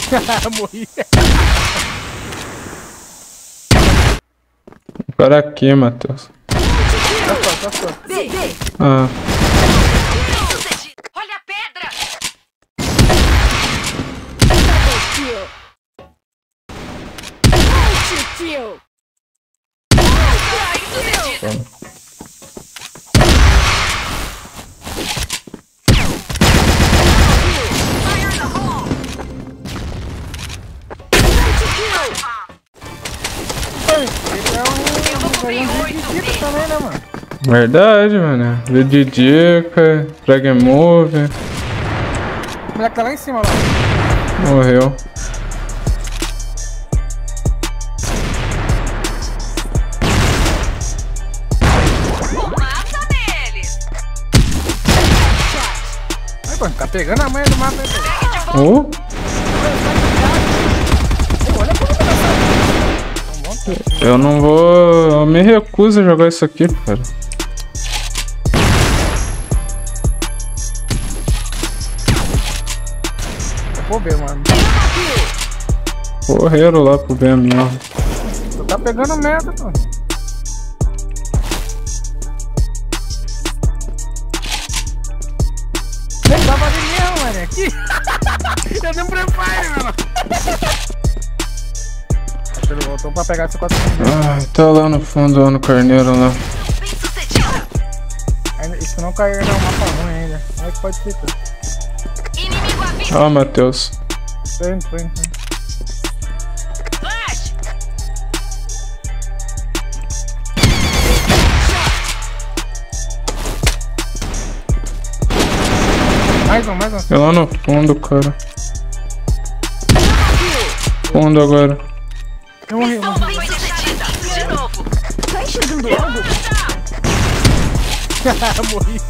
Morri. Agora aqui, Matheus. Ah. Olha a pedra! Também, né, mano? Verdade, mano. Vídeo de dica, drag and move. O moleque tá lá em cima, lá. Morreu. Mata neles! Ai, pô, tá pegando a manha do mapa aí, pô. Oh? Olha como tá. Eu não vou... Eu me recuso a jogar isso aqui, cara. Eu vou ver, mano. Correram lá pro B mesmo. Tu tá pegando merda, pô. Ele tava ali mesmo, mano. Aqui. Eu dei um prepare, mano. Ele voltou pra pegar esse 4. Ah, tá lá no fundo, no carneiro lá. Isso não caiu ainda, é um mapa ruim ainda. Como é que pode ser, cara? Inimigo à vista! Ó, Matheus. Tô indo. Flash! Mais um. É lá no fundo, cara. Fundo agora. Eu morri. Foi sucedida! De novo! Tá enxergando algo? Morri.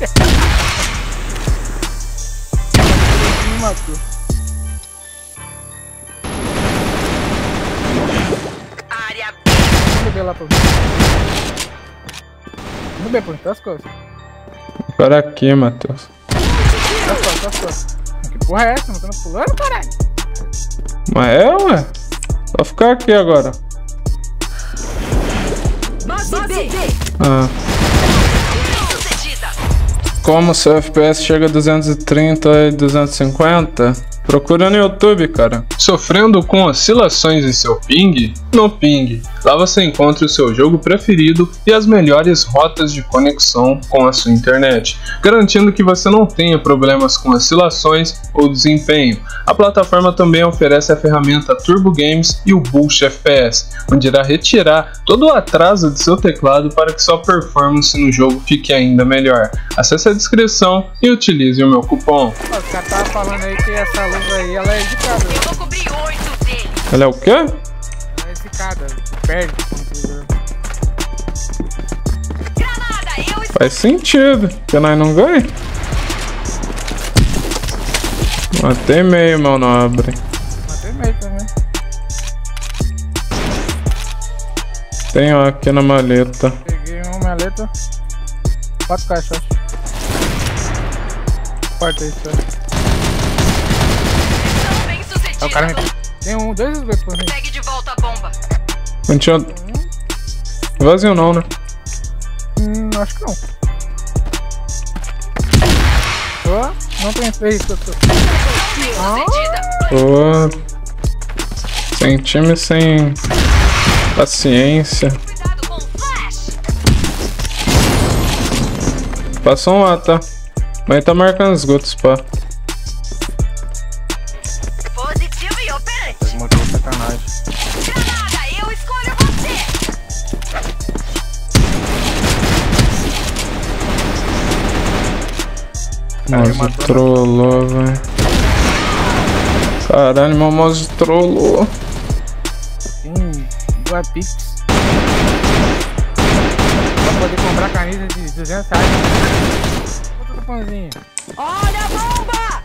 Me matou. Área Vamos beber lá pra ver. Vamos beber, pô. Das coisas. Agora aqui, Matheus. Das coisas. Que porra é essa? Não tô pulando, caralho? Mas é, ué? Só ficar aqui agora. Base B. Ah. sucedida! Como seu FPS chega a 230 e 250? Procura no YouTube, cara. Sofrendo com oscilações em seu ping? No Ping. Lá você encontra o seu jogo preferido e as melhores rotas de conexão com a sua internet, garantindo que você não tenha problemas com oscilações ou desempenho. A plataforma também oferece a ferramenta Turbo Games e o Boost FPS, onde irá retirar todo o atraso de seu teclado para que sua performance no jogo fique ainda melhor. Acesse a descrição e utilize o meu cupom. Os caras estavam falando aí que essa luva aí, ela é zicada. Eu vou cobrir 8 deles! Ela é o quê? Ela é zicada. Perde. Granada! Eu Faz sentido, porque nós não ganha. Matei meio, meu nobre. Matei meio também. Tem ó, aqui na maleta. Peguei uma maleta. 4 caixas. Porta aí, senhor. Missão bem sucedida! O cara me... Tem 2 esgotos por mim. Pegue de volta a bomba! Não tinha... Vazio não, né? Acho que não. Não tem 3 que eu tô. Sucedida! Pô... Sem time, sem... paciência. Cuidado com o flash! Passou um lá, tá? Mas tá marcando esgotos, pá. Positivo e operante! Motor sacanagem. Granada! Eu escolho você! Mouse trollou, velho. Caralho, meu mouse trollou. Boa Pix. Pra poder comprar camisa de 200 reais. Bota do pãozinho. Olha a bomba!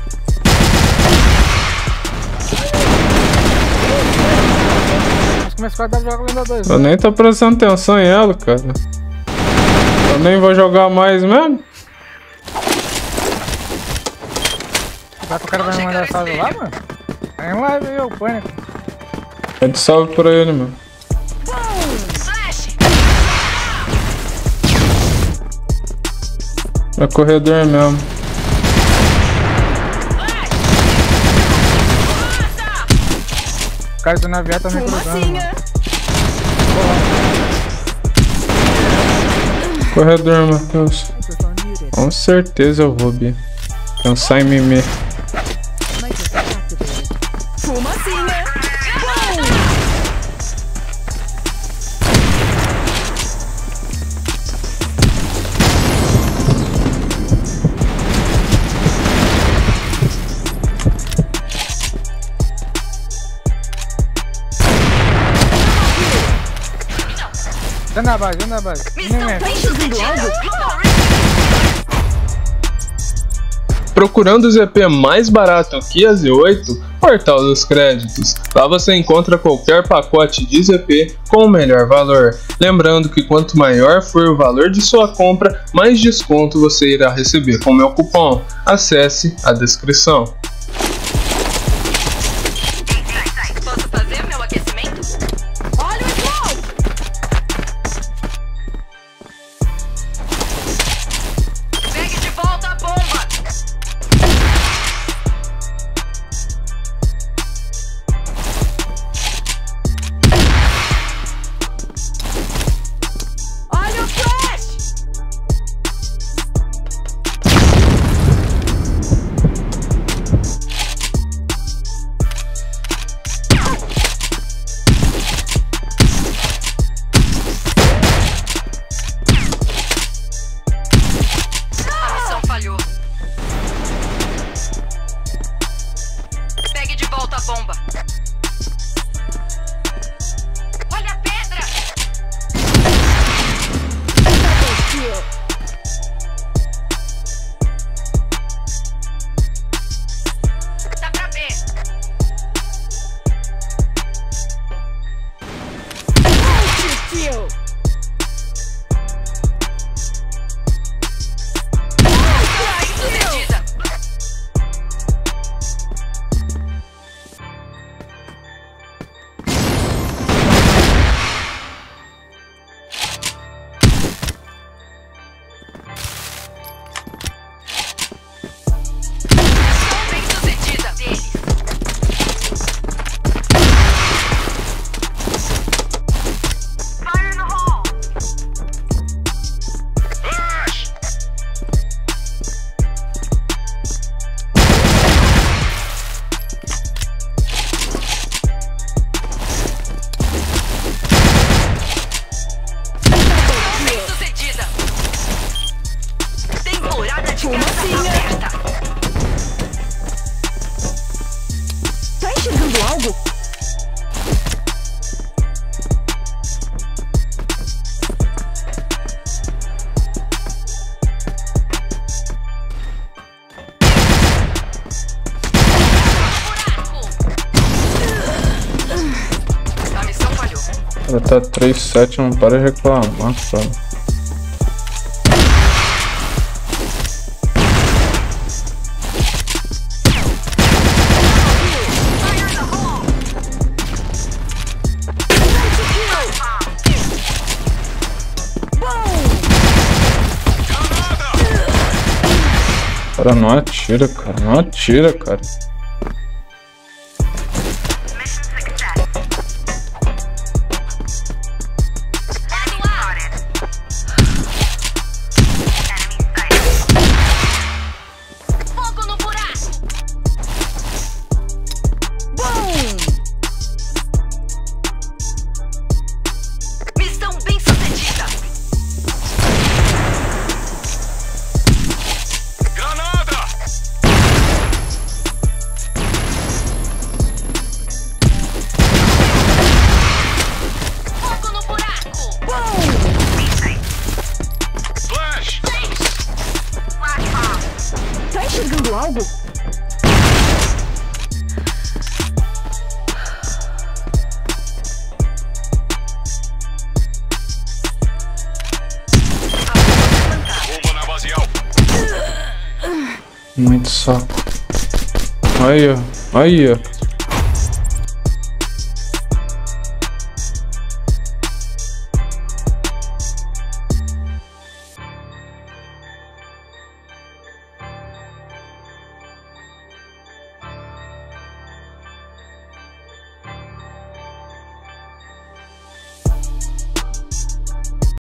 Começa a dar jogo ainda 2. Eu nem tô prestando atenção em ela, cara. Eu nem vou jogar mais mesmo. Vai pro cara vai me mandar salve lá, mano? Tá em live aí, o pânico. Pede salve pra ele, mano. Flash. É corredor mesmo. O cara do naviar tá me cruzando. Fumacinha. Corredor, Matheus. Com certeza eu vou, Bia. Pensar em mimir. Fumacinha. Dentro da base, dentro da base. Missão Nem bem mexe. sucedida. Procurando o ZP mais barato que a Z8, Portal dos Créditos. Lá você encontra qualquer pacote de ZP com o melhor valor. Lembrando que quanto maior for o valor de sua compra, mais desconto você irá receber com meu cupom. Acesse a descrição. Posso fazer meu aquecimento? Olha o smoke. Pegue de volta a bomba. Olha o flash. A missão falhou. Pegue de volta a bomba. Olha a pedra. Kill. Dá pra ver. Kill. Sucedida. Missão bem sucedida deles. Fire in the hole. Bem sucedida. Temporada de caça aberta. Tá enxergando algo? Buraco. A missão falhou. Ela tá 3-7, não para de reclamar, cara. Fire in the hole. Cara, não atira, cara. Não atira, cara. Mission success. Enemy spotted. Enemy sighted. Fogo no buraco. Boom! Missão bem sucedida. Fogo no buraco. Flash! Flash bomb. Tá enxergando algo? Bomba na base alfa. Muito saco. Aí, ó. Aí, ó.